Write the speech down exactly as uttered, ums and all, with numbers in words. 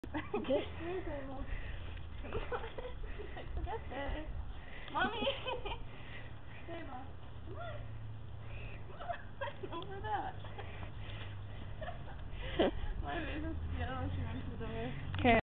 Get there. Mommy! Stay, Mom. Come on. Come on. Over that. My baby's yellow. She went to the door. Okay.